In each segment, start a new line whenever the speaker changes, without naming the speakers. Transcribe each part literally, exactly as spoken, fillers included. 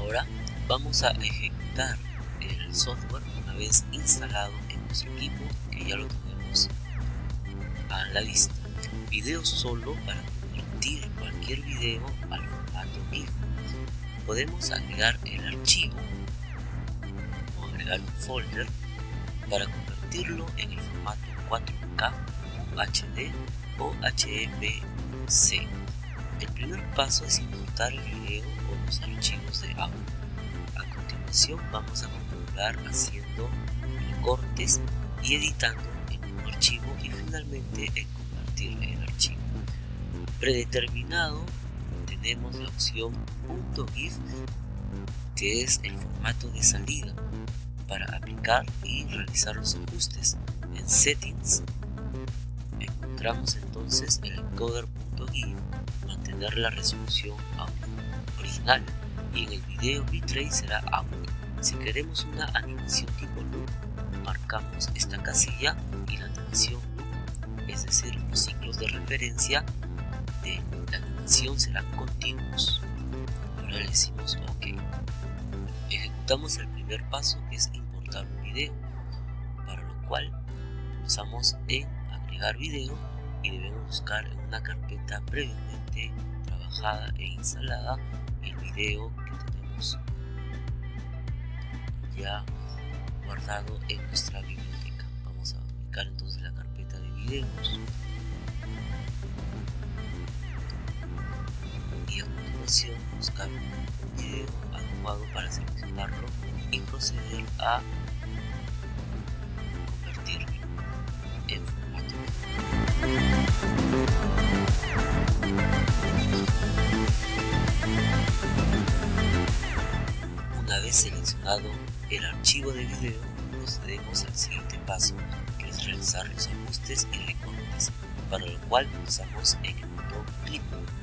Ahora vamos a ejecutar el software una vez instalado en nuestro equipo, que ya lo tenemos a la vista. Video solo para convertir cualquier video al formato GIF. Podemos agregar el archivo o agregar un folder para convertirlo en el formato cuatro K, U H D o H E V C. El primer paso es importar el video o los archivos de audio. A continuación vamos a configurar haciendo cortes y editando en un archivo y finalmente en convertir el archivo. Predeterminado tenemos la opción .gif, que es el formato de salida para aplicar y realizar los ajustes. En Settings encontramos entonces el encoder.gif, mantener la resolución audio original, y en el video bitrate será audio. Si queremos una animación tipo loop, marcamos esta casilla y la animación loop, es decir, los ciclos de referencia de la animación serán continuos. Ahora le decimos OK. Ejecutamos el primer paso, que es importar un video, para lo cual pulsamos en agregar video y debemos buscar en una carpeta previamente trabajada e instalada el video que tenemos ya guardado en nuestra biblioteca. Vamos a ubicar entonces la carpeta de videos y a continuación buscar un video adecuado para seleccionarlo y proceder a convertirlo en formato. Una vez seleccionado el archivo de video, procedemos al siguiente paso, que es realizar los ajustes y recortes, para lo cual pulsamos en el botón clip.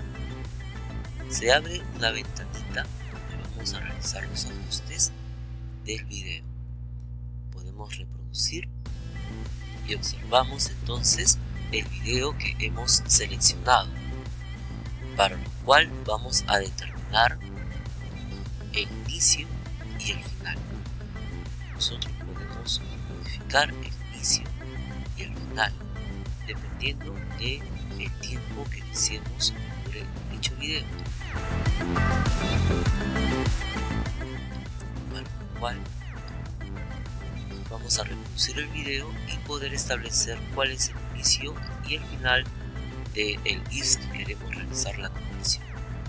Se abre una ventanita donde vamos a realizar los ajustes del video. Podemos reproducir y observamos entonces el video que hemos seleccionado, para lo cual vamos a determinar el inicio y el final. Nosotros podemos modificar el inicio y el final dependiendo del tiempo que deseemos sobre dicho video, para lo cual vamos a reproducir el video y poder establecer cuál es el inicio y el final del GIF que queremos realizar la conversión.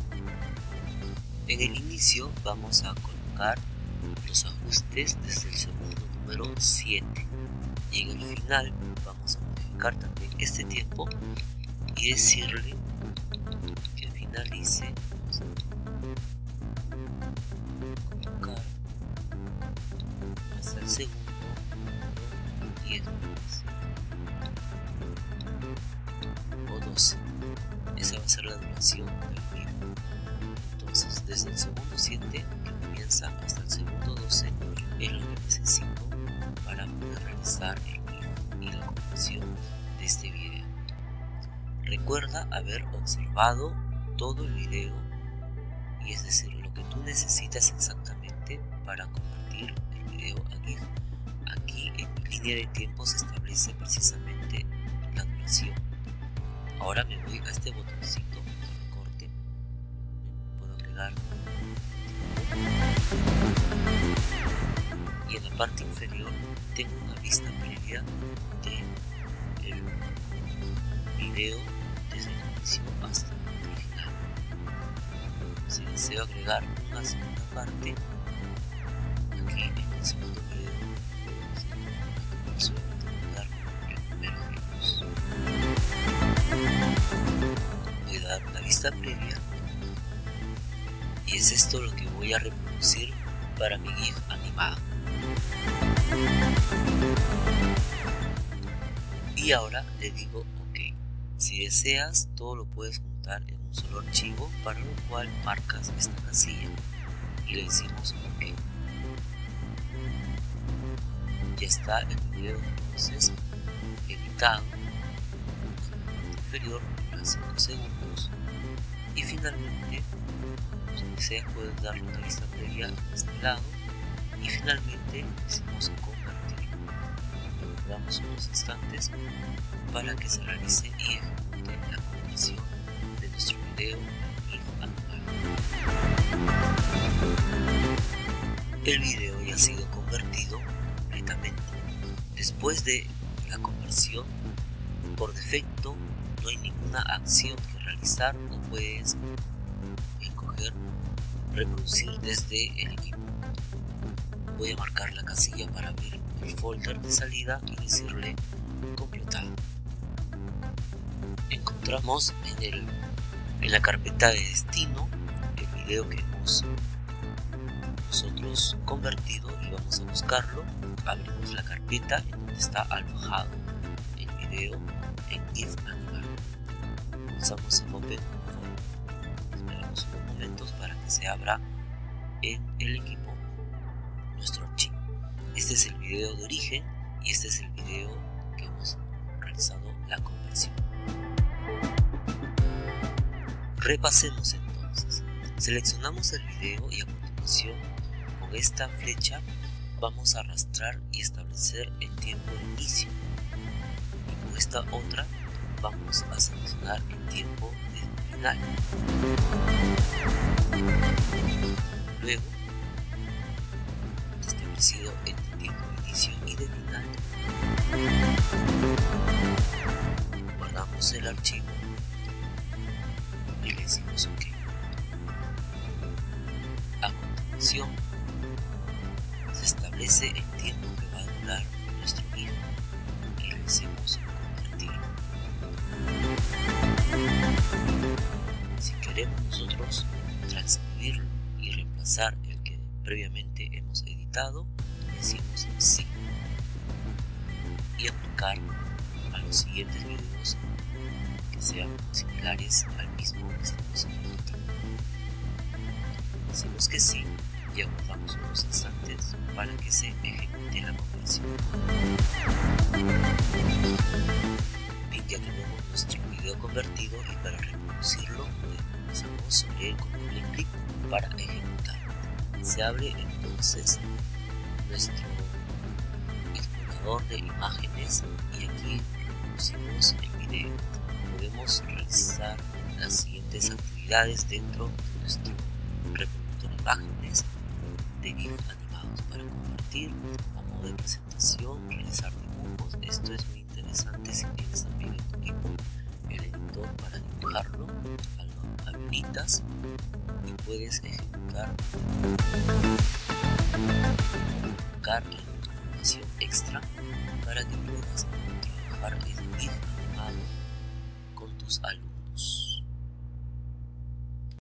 En el inicio vamos a colocar los ajustes desde el segundo número siete, y en el final vamos a modificar también este tiempo y decirle que finalice. Vamos a colocar hasta el segundo diez o doce. Esa va a ser la duración del video. Entonces, desde el segundo siete, que comienza, hasta el segundo doce, es lo que necesito para poder realizar el GIF y la conversión de este video. Recuerda haber observado todo el video, y es decir, lo que tú necesitas exactamente para convertir el video a GIF. Aquí en mi línea de tiempo se establece precisamente la duración. Ahora me voy a este botoncito de recorte, puedo agregar, y en la parte inferior tengo una vista previa del video desde el inicio hasta el final. Si deseo agregar una segunda parte, aquí en el segundo video solamente agregar el primero de ellos. Voy a dar una vista previa, y es esto lo que voy a reproducir para mi GIF animado. Y ahora le digo OK. Si deseas, todo lo puedes juntar en un solo archivo, para lo cual marcas esta casilla y le decimos OK. Ya está el video entonces editado, en la parte inferior a cinco segundos, y finalmente donde sea puedes darle una vista previa a este lado y finalmente decimos convertir. Damos unos instantes para que se realice y ejecute la conversión de nuestro video GIF animado. El video ya ha sido convertido completamente. Después de la conversión, por defecto no hay ninguna acción que realizar, no puedes escoger reproducir desde el equipo. Voy a marcar la casilla para abrir el folder de salida y decirle completado. Encontramos en, el, en la carpeta de destino el video que hemos nosotros convertido y vamos a buscarlo. Abrimos la carpeta en donde está alojado el video en GIF animal. Pulsamos en Open Folder. Esperamos unos momentos para que se abra en el equipo nuestro archivo. Este es el video de origen y este es el video que hemos realizado la conversión. Repasemos entonces. Seleccionamos el video y a continuación con esta flecha vamos a arrastrar y establecer el tiempo de inicio. Y con esta otra vamos a seleccionar el tiempo de final. Luego, establecido el tiempo de inicio y de final, guardamos el archivo y le decimos OK. A continuación, se establece el tiempo que va a durar nuestro GIF y le decimos convertir. Si queremos nosotros transcribirlo y reemplazar el que previamente hemos editado, decimos sí y aplicar a los siguientes videos que sean similares al mismo que estamos editando. Decimos que sí y aguardamos unos instantes para que se ejecute la conversión. Bien, ya tenemos nuestro video convertido y para reproducirlo pulsamos sobre él con doble clic para ejecutar. Se abre entonces nuestro explorador de imágenes y aquí reproducimos el video. Podemos realizar las siguientes actividades dentro de nuestro reproductor de imágenes de GIF animados para convertir a modo de presentación, realizar dibujos. Esto es muy interesante si tienes también en tu equipo el editor para dibujarlo, lo habilitas y puedes ejecutar colocar información extra para que puedas trabajar el GIF animado con tus alumnos.